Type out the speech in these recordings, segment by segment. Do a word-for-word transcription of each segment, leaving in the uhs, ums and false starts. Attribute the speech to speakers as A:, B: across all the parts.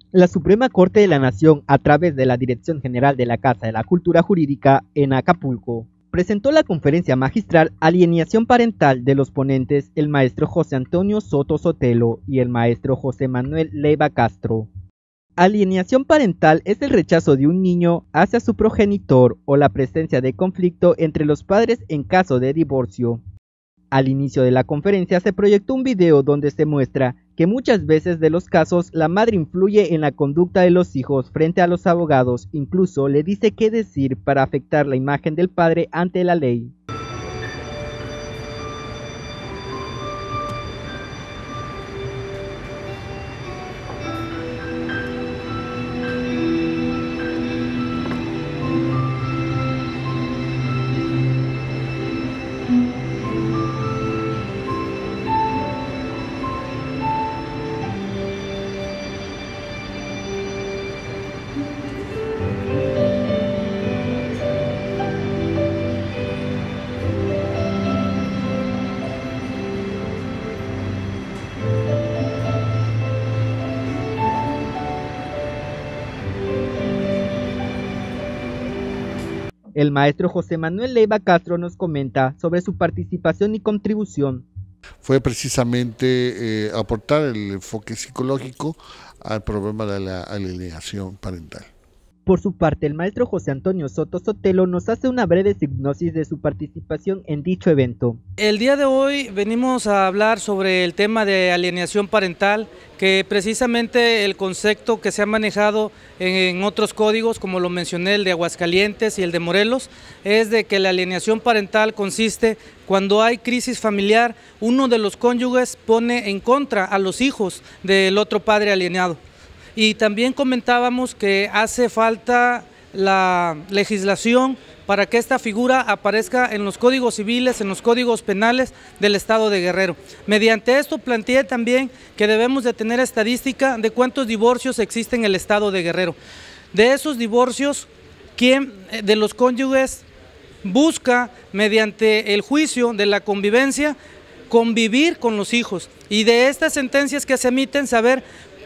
A: La Suprema Corte de la Nación, a través de la Dirección General de la Casa de la Cultura Jurídica en Acapulco, presentó la conferencia magistral Alienación Parental de los ponentes el maestro José Antonio Soto Sotelo y el maestro José Manuel Leiva Castro. Alienación parental es el rechazo de un niño hacia su progenitor o la presencia de conflicto entre los padres en caso de divorcio. Al inicio de la conferencia se proyectó un video donde se muestra que muchas veces de los casos la madre influye en la conducta de los hijos frente a los abogados, incluso le dice qué decir para afectar la imagen del padre ante la ley. El maestro José Manuel Leiva Castro nos comenta sobre su participación y contribución.
B: Fue precisamente eh, aportar el enfoque psicológico al problema de la alienación parental.
A: Por su parte, el maestro José Antonio Soto Sotelo nos hace una breve sinopsis de su participación en dicho evento.
C: El día de hoy venimos a hablar sobre el tema de alienación parental, que precisamente el concepto que se ha manejado en otros códigos, como lo mencioné, el de Aguascalientes y el de Morelos, es de que la alienación parental consiste cuando hay crisis familiar, uno de los cónyuges pone en contra a los hijos del otro padre alienado. Y también comentábamos que hace falta la legislación para que esta figura aparezca en los códigos civiles, en los códigos penales del estado de Guerrero. Mediante esto planteé también que debemos de tener estadística de cuántos divorcios existen en el estado de Guerrero. De esos divorcios, ¿quién de los cónyuges busca mediante el juicio de la convivencia convivir con los hijos? Y de estas sentencias que se emiten, saber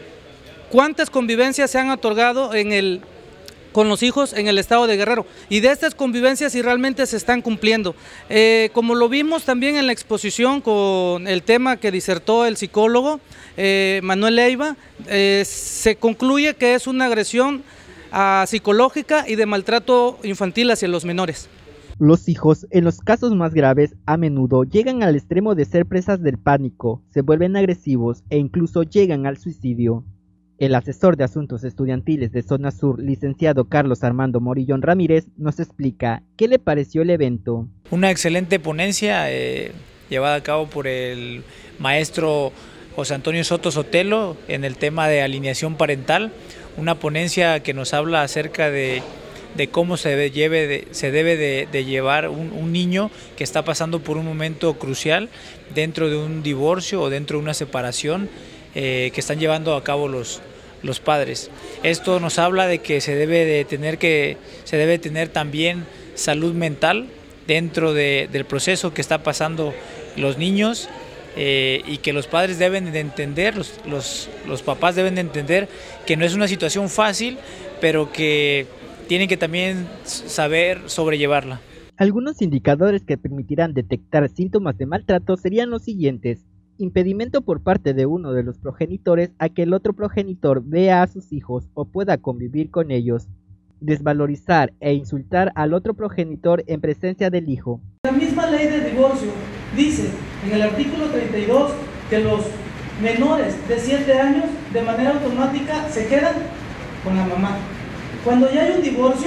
C: cuántas convivencias se han otorgado en el, con los hijos en el estado de Guerrero, y de estas convivencias si realmente se están cumpliendo. Eh, como lo vimos también en la exposición con el tema que disertó el psicólogo eh, Manuel Leiva, eh, se concluye que es una agresión uh, psicológica y de maltrato infantil hacia los menores.
A: Los hijos, en los casos más graves, a menudo llegan al extremo de ser presas del pánico, se vuelven agresivos e incluso llegan al suicidio. El asesor de asuntos estudiantiles de Zona Sur, licenciado Carlos Armando Morillón Ramírez, nos explica qué le pareció el evento.
D: Una excelente ponencia eh, llevada a cabo por el maestro José Antonio Soto Sotelo en el tema de alienación parental, una ponencia que nos habla acerca de, de cómo se debe, lleve de, se debe de, de llevar un, un niño que está pasando por un momento crucial dentro de un divorcio o dentro de una separación, Eh, que están llevando a cabo los, los padres. Esto nos habla de que se debe de tener que se debe tener también salud mental dentro de, del proceso que está pasando los niños eh, y que los padres deben de entender, los, los, los papás deben de entender que no es una situación fácil, pero que tienen que también saber sobrellevarla.
A: Algunos indicadores que permitirán detectar síntomas de maltrato serían los siguientes: impedimento por parte de uno de los progenitores a que el otro progenitor vea a sus hijos o pueda convivir con ellos, desvalorizar e insultar al otro progenitor en presencia del hijo.
C: La misma ley de divorcio dice en el artículo treinta y dos que los menores de siete años de manera automática se quedan con la mamá. Cuando ya hay un divorcio,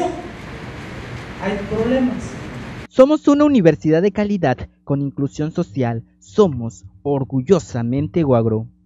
C: hay problemas.
A: Somos una universidad de calidad con inclusión social. Somos orgullosamente Guagro.